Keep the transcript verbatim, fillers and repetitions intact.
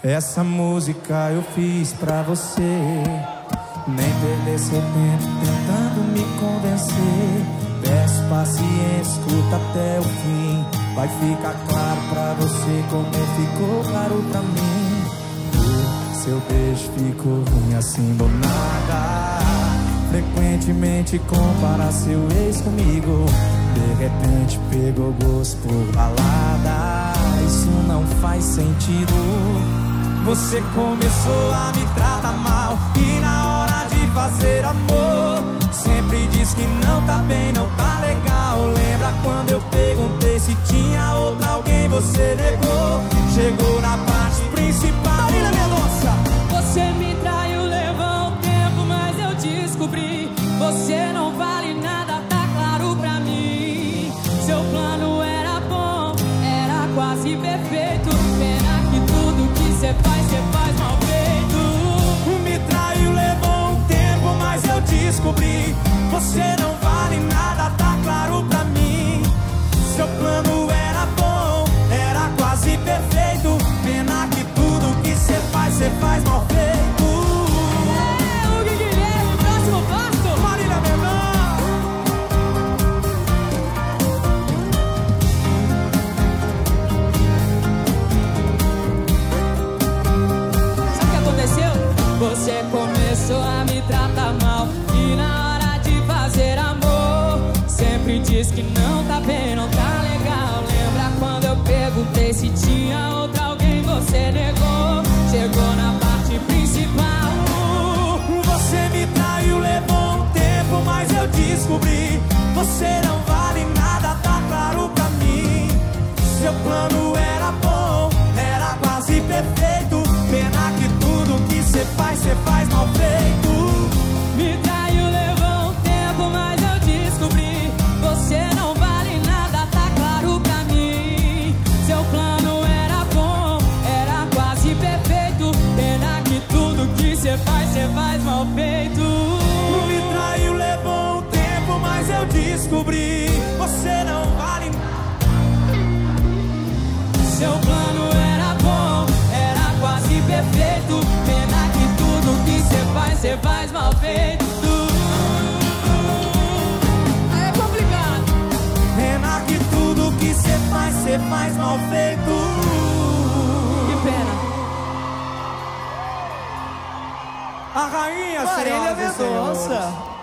Essa música eu fiz pra você. Nem perder seu tempo tentando me convencer. Peço paciência, escuta até o fim. Vai ficar claro pra você como ficou claro pra mim. O seu beijo ficou ruim assim do nada. Frequentemente compara seu ex comigo. De repente pegou gosto por balada. Isso não faz sentido. Você começou a me tratar mal e na hora de fazer amor sempre diz que não tá bem, não tá legal. Lembra quando eu perguntei se tinha outra alguém, você negou. Chegou na parte principal. Marília Mendonça. Você me traiu, levou um tempo, mas eu descobri. Você não vale nada, tá claro pra mim. Seu plano era bom, era quase perfeito. Pena que tudo que cê faz, cê faz mal feito. Me traiu, levou um tempo, mas eu descobri. Você não vale nada, tá claro pra mim. Seu plano era bom, era quase perfeito. Pena que tudo que cê faz, cê faz mal feito. É, o Guilherme, próximo passo. Marília Mendonça. Sabe o que aconteceu? Você começou a me tratar mal e na hora de fazer amor sempre diz que não tá bem, não tá legal. Lembra quando eu perguntei se tinha outra alguém, você negou. Chegou na parte principal. Você me traiu, levou um tempo, mas eu descobri. Você não vale nada, tá claro pra mim. Seu plano era bom, era quase perfeito. Pena que tudo que cê faz, cê faz mal feito. Me traiu, levou um tempo, mas eu descobri. Você não vale nada, tá claro pra mim. Seu plano era bom, era quase perfeito. Pena que tudo que cê faz, cê faz mal feito. Me traiu, levou um tempo, mas eu descobri. Você não vale nada. Seu plano era bom, era quase perfeito. Pena que tudo que cê faz, cê faz mal feito. É complicado. Pena que tudo que cê faz, cê faz mal feito. Que pena. A rainha, Marília senhoras e senhores. Mendonça.